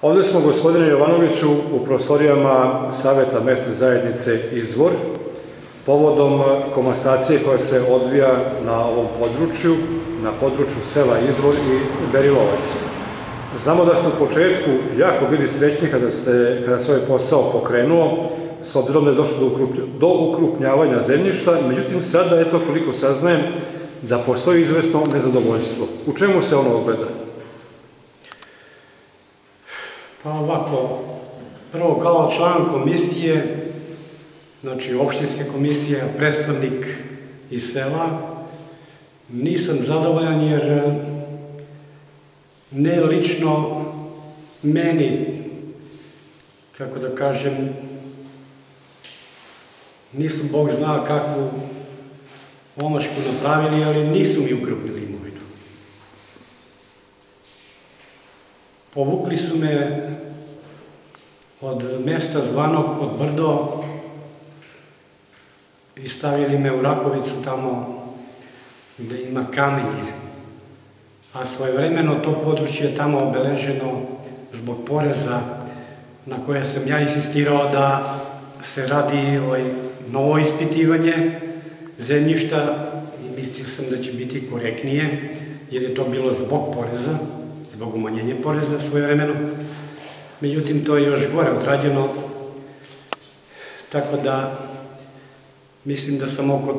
Ovdje smo, gospodine Jovanoviću, u prostorijama Saveta mesne zajednice Izvor, povodom komasacije koja se odvija na ovom području, na području sela Izvor i Berilovac. Znamo da ste u početku jako bili srećni kada se ovaj posao pokrenuo, s obzirom da je došlo do ukrupnjavanja zemljišta, međutim sada, eto koliko saznajem, da postoji izvesno nezadovoljstvo. U čemu se ono ogleda? Pa ovako, prvo kao član komisije, znači opštinske komisije, predstavnik iz sela, nisam zadovoljan jer ne lično meni, kako da kažem, nisu Bog zna kakvu omašku napravili, ali nisu mi ukrupnili imovinu. Povukli su me od mesta zvanog Podbrdo i stavili me u Rakovicu tamo gde ima kamenje, a svojevremeno to područje je tamo obeleženo zbog poreza na koje sam ja insistirao da se radi novo ispitivanje zemljišta i mislio sam da će biti korektnije, jer je to bilo zbog poreza, zbog umanjenja poreza svojevremeno. Međutim, to je još gore odrađeno, tako da mislim da sam oko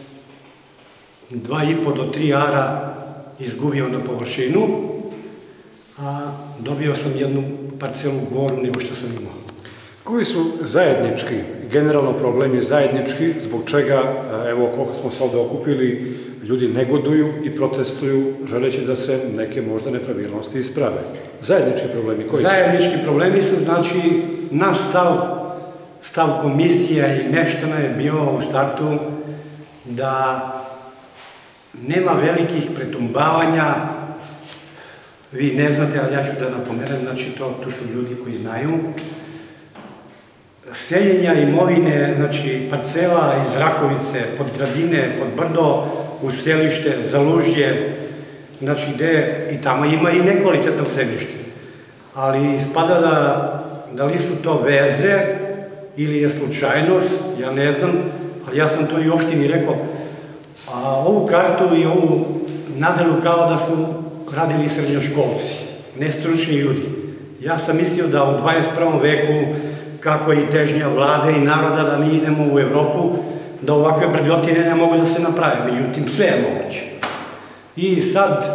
2,5 do 3 ara izgubio na površinu, a dobio sam jednu parcelu goru nego što sam imao. Koji su zajednički, generalno problemi zajednički, zbog čega, evo koliko smo se ovde okupili, ljudi negoduju i protestuju, želeći da se neke možda nepravilnosti isprave? Zajednički problemi koji su? Zajednički problemi su, znači, naš stav komisije i meštana je bio u startu da nema velikih pretumbavanja. Vi ne znate, ali ja ću da napomenem, znači tu su ljudi koji znaju. Seljenja imovine, znači parcela iz Rakovice, pod Gradine, pod Brdo, u selište, Zalužje, znači gde i tamo ima i nekvalitetnog zemljišta. Ali ispada da li su to veze ili je slučajnost, ja ne znam, ali ja sam to i opštini rekao, a ovu kartu i ovu nadelu kao da su radili srednjoškolci, nestručni ljudi. Ja sam mislio da u 21. veku, kako je i težnja vlade i naroda da mi idemo u Evropu, da ovakve brljotine ne mogu da se naprave, međutim sve je moguće. I sad,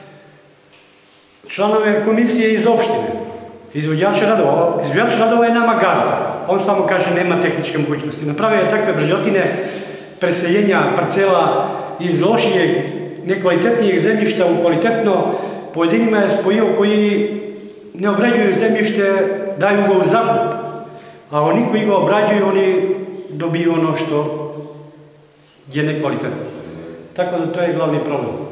članove komisije iz opštine, izvođač radova je nama gazda, on samo kaže nema tehničke mogućnosti. Napravio je takve brljotine, preseljenja parcela iz lošijeg, nekvalitetnijeg zemljišta u kvalitetno, pojedinima je spojio koji ne obrađuju zemljište, daju ga u zakup, a oni koji ga obrađuju, oni dobiju ono što je nekvalitetno. Tako da to je glavni problem.